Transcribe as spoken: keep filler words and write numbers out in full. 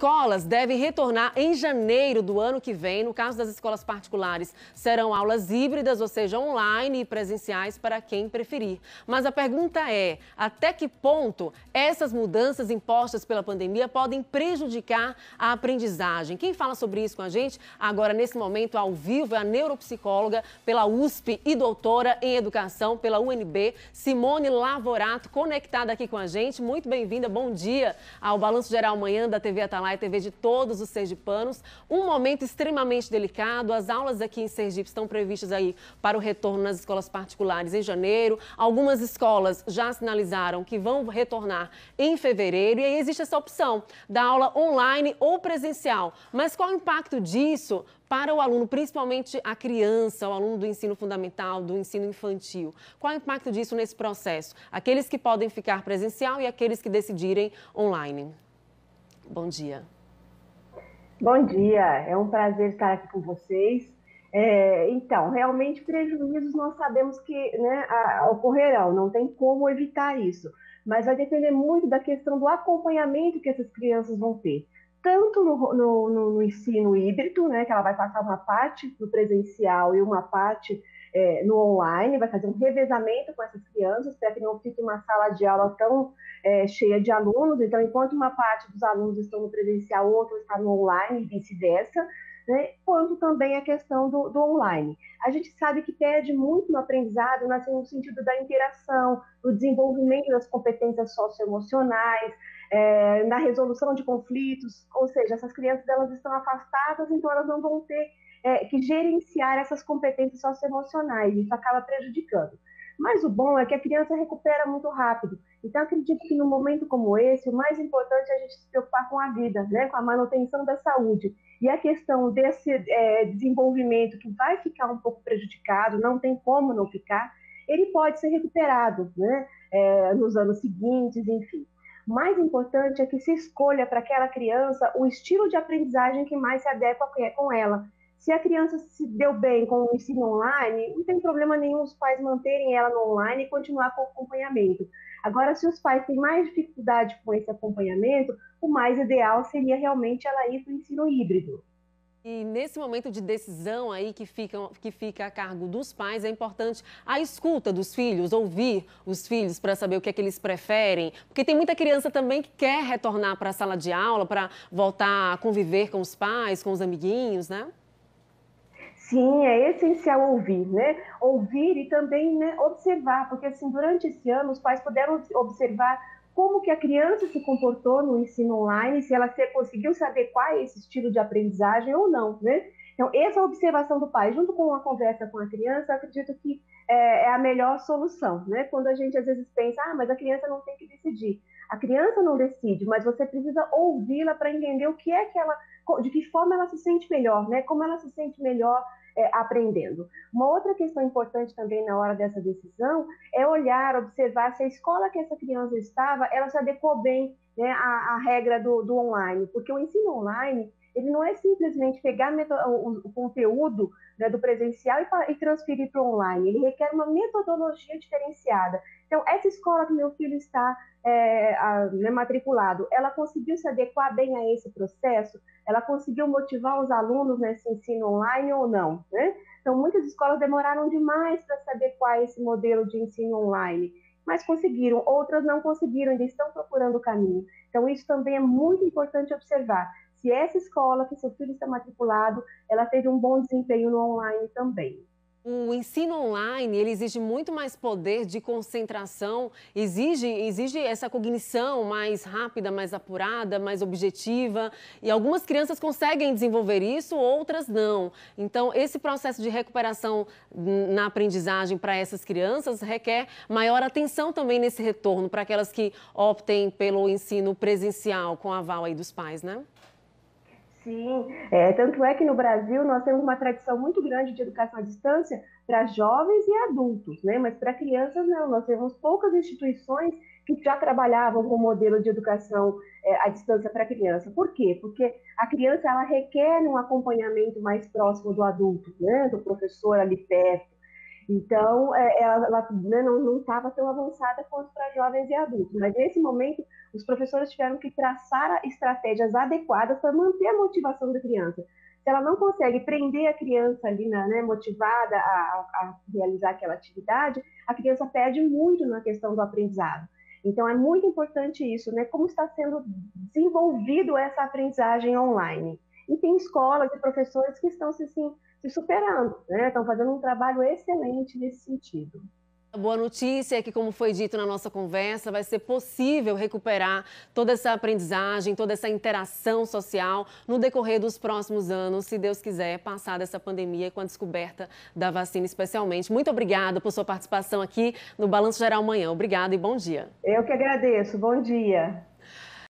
escolas devem retornar em janeiro do ano que vem. No caso das escolas particulares, serão aulas híbridas, ou seja, online e presenciais para quem preferir. Mas a pergunta é, até que ponto essas mudanças impostas pela pandemia podem prejudicar a aprendizagem? Quem fala sobre isso com a gente agora, nesse momento, ao vivo, é a neuropsicóloga pela U S P e doutora em educação pela U N B, Simone Lavorato, conectada aqui com a gente. Muito bem-vinda, bom dia ao Balanço Geral Manhã da T V Atalaia, T V de todos os sergipanos. Um momento extremamente delicado. As aulas aqui em Sergipe estão previstas aí para o retorno nas escolas particulares em janeiro. Algumas escolas já sinalizaram que vão retornar em fevereiro e aí existe essa opção da aula online ou presencial. Mas qual o impacto disso para o aluno, principalmente a criança, o aluno do ensino fundamental, do ensino infantil? Qual o impacto disso nesse processo? Aqueles que podem ficar presencial e aqueles que decidirem online. Bom dia. Bom dia, é um prazer estar aqui com vocês. É, então, realmente prejuízos nós sabemos que, né, a, ocorrerão, não tem como evitar isso, mas vai depender muito da questão do acompanhamento que essas crianças vão ter. Tanto no, no, no ensino híbrido, né, que ela vai passar uma parte no presencial e uma parte é, no online, vai fazer um revezamento com essas crianças, para que não fique uma sala de aula tão é, cheia de alunos. Então, enquanto uma parte dos alunos estão no presencial, outra está no online e vice-versa, né, quanto também a questão do, do online. A gente sabe que perde muito no aprendizado, no sentido da interação, do desenvolvimento das competências socioemocionais, É, na resolução de conflitos, ou seja, essas crianças elas estão afastadas, então elas não vão ter é, que gerenciar essas competências socioemocionais, isso acaba prejudicando. Mas o bom é que a criança recupera muito rápido, então acredito que num momento como esse, o mais importante é a gente se preocupar com a vida, né, com a manutenção da saúde, e a questão desse é, desenvolvimento que vai ficar um pouco prejudicado, não tem como não ficar, ele pode ser recuperado, né, é, nos anos seguintes, enfim. Mais importante é que se escolha para aquela criança o estilo de aprendizagem que mais se adequa com ela. Se a criança se deu bem com o ensino online, não tem problema nenhum os pais manterem ela no online e continuar com o acompanhamento. Agora, se os pais têm mais dificuldade com esse acompanhamento, o mais ideal seria realmente ela ir para o ensino híbrido. E nesse momento de decisão aí que fica, que fica a cargo dos pais, é importante a escuta dos filhos, ouvir os filhos para saber o que é que eles preferem. Porque tem muita criança também que quer retornar para a sala de aula, para voltar a conviver com os pais, com os amiguinhos, né? Sim, é essencial ouvir, né? Ouvir e também, né, observar, porque assim, durante esse ano os pais puderam observar como que a criança se comportou no ensino online, se ela se, conseguiu se adequar a esse estilo de aprendizagem ou não, né? Então, essa observação do pai, junto com a conversa com a criança, eu acredito que é, é a melhor solução, né? Quando a gente às vezes pensa, ah, mas a criança não tem que decidir. A criança não decide, mas você precisa ouvi-la para entender o que é que ela, de que forma ela se sente melhor, né? Como ela se sente melhor é, aprendendo. Uma outra questão importante também na hora dessa decisão é olhar, observar se a escola que essa criança estava, ela se adequou bem, né, à, à regra do, do online, porque o ensino online, ele não é simplesmente pegar o, o conteúdo, né, do presencial e, e transferir para o online, ele requer uma metodologia diferenciada. Então, essa escola que meu filho está é, a, né, matriculado, ela conseguiu se adequar bem a esse processo? Ela conseguiu motivar os alunos nesse ensino online ou não, né? Então, muitas escolas demoraram demais para se adequar a esse modelo de ensino online, mas conseguiram, outras não conseguiram, ainda estão procurando o caminho. Então, isso também é muito importante observar. Se essa escola que seu filho está matriculado, ela teve um bom desempenho no online também. O ensino online, ele exige muito mais poder de concentração, exige, exige essa cognição mais rápida, mais apurada, mais objetiva. E algumas crianças conseguem desenvolver isso, outras não. Então, esse processo de recuperação na aprendizagem para essas crianças requer maior atenção também nesse retorno, para aquelas que optem pelo ensino presencial com aval aí dos pais, né? Sim, é, tanto é que no Brasil nós temos uma tradição muito grande de educação à distância para jovens e adultos, né? Mas para crianças não, nós temos poucas instituições que já trabalhavam com o modelo de educação é, à distância para a criança. Por quê? Porque a criança ela requer um acompanhamento mais próximo do adulto, né? Do professor ali perto. Então, é, ela, ela né, não estava tão avançada quanto para jovens e adultos. Mas, nesse momento, os professores tiveram que traçar estratégias adequadas para manter a motivação da criança. Se ela não consegue prender a criança ali, na, né, motivada a, a realizar aquela atividade, a criança perde muito na questão do aprendizado. Então, é muito importante isso, né? Como está sendo desenvolvido essa aprendizagem online. E tem escolas e professores que estão se, assim, se superando, né? Estão fazendo um trabalho excelente nesse sentido. A boa notícia é que, como foi dito na nossa conversa, vai ser possível recuperar toda essa aprendizagem, toda essa interação social no decorrer dos próximos anos, se Deus quiser, passar dessa pandemia com a descoberta da vacina especialmente. Muito obrigada por sua participação aqui no Balanço Geral Amanhã. Obrigada e bom dia. Eu que agradeço. Bom dia.